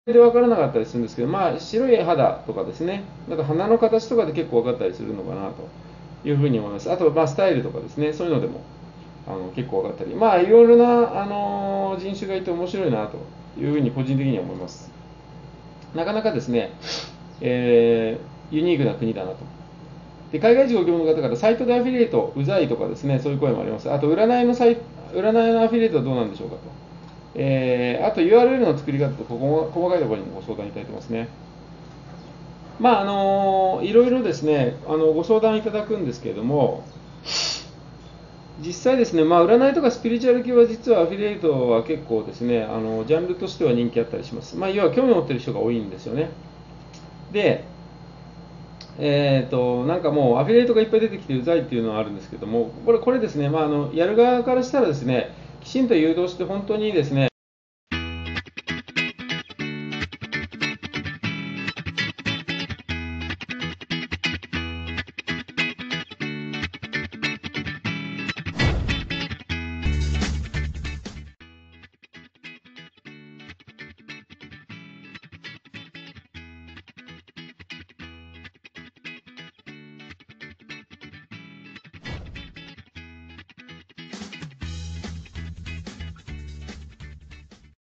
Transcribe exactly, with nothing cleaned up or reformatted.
で分からなかったりするんですけど、まあ、白い肌とかですね、あと鼻の形とかで結構分かったりするのかなというふうに思います。あと、まあ、スタイルとかですね、そういうのでもあの結構分かったり、まあ、いろいろな、あの人種がいて面白いなというふうに個人的には思います。なかなかですね、えーユニークな国だなと。で、海外人ご希望の方から、サイトでアフィリエイト、うざいとかですね、そういう声もあります。あと、占いのサイ占いのアフィリエイトはどうなんでしょうかと。えーあと ユーアールエル の作り方とここ細かいところにもご相談いただいてますね。まああのいろいろですね、あのご相談いただくんですけれども、実際ですね、まあ、占いとかスピリチュアル系は実はアフィリエイトは結構ですね、あのジャンルとしては人気あったりします。まあ、要は興味を持っている人が多いんですよね。で、えーと、なんかもうアフィリエイトがいっぱい出てきてうざいっていうのはあるんですけども、これこれですね、まあ、あのやる側からしたらですね、きちんと誘導して本当にですね、